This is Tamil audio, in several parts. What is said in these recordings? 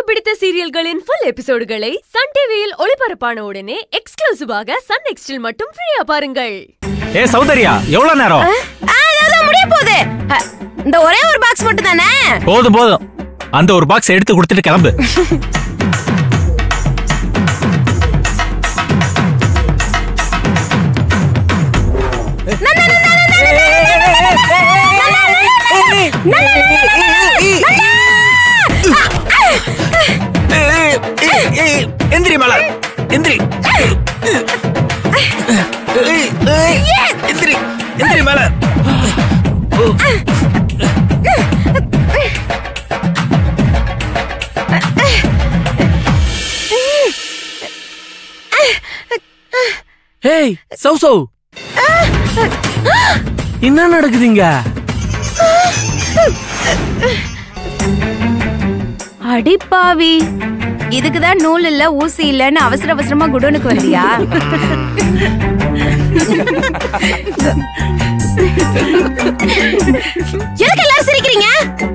பிடித்த சீரியல்களின் full எபிசோடுகளை சன் டிவியில் ஒளிபரப்பான உடனே எக்ஸ்க்ளூசிவாக சன் நெக்ஸ்டில் மட்டும் ஃப்ரீயா பாருங்கள். சௌந்தர்யா எவ்வளவு நேரம்? அதான் முடிய போகுது. இந்த ஒரே ஒரு பாக்ஸ் மட்டும் தானே? போதும். அந்த ஒரு பாக்ஸ் எடுத்து கொடுத்துட்டு கிளம்பு. எந்திரி மலர், எந்திரி. எந்திரி மலர். ஏய் சௌசௌ, என்ன நடக்குதுங்க? அடி பாவி, இதுக்குதான் நூல் இல்ல ஊசி இல்லன்னு அவசரமா குடோனுக்கு வந்தியா? எதுக்கு எல்லாரும் சிரிக்கிறீங்க?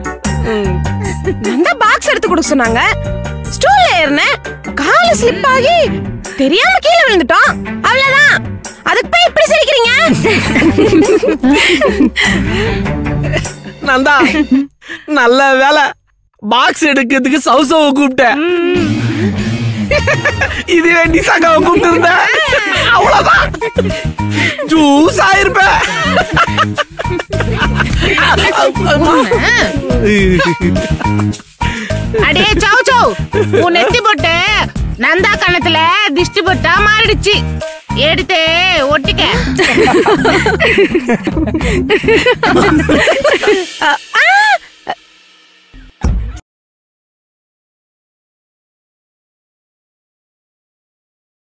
அந்த பாக்ஸ் எடுத்து கொடுக்க சொன்னாங்க, ஸ்டூல்ல ஏறினேன், கால ஸ்லிப் ஆகி தெரியாம கீழே விழுந்துட்டோம், அவ்வளவுதான். அதுக்கு போய் இப்படி சிரிக்கிறீங்க? நந்தா, நல்ல வேலை பாக்ஸ் எடுக்கிறதுக்கு சௌசௌவை கூப்பிட்டேன். இதுவே நிசாக்காவை கூப்பிட்டு இருந்த அவ்வளவுதான், ஜூஸ் ஆயிருப்பேன். அடே சௌசௌ, உன் நெத்தி போட்டு நந்தா கணத்துல திஷ்டி போட்டா மாறிடுச்சு, எடுத்து ஒட்டிக்க.